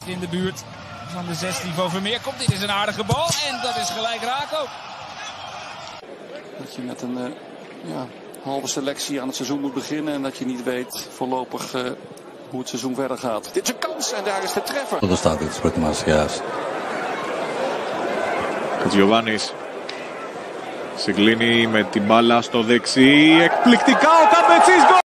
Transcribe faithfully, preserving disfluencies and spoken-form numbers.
In de buurt van de zestien van Vermeer komt. Dit is een aardige bal en dat is gelijk raak ook. Dat je met een uh, ja, halve selectie aan het seizoen moet beginnen en dat je niet weet voorlopig uh, hoe het seizoen verder gaat. Dit is een kans en daar is de treffer. Lo state προετοιμάσει. Giovannis συγκλίνει με την μπάλα στο δεξί. Εκπληκτικά ο Καμπετσής.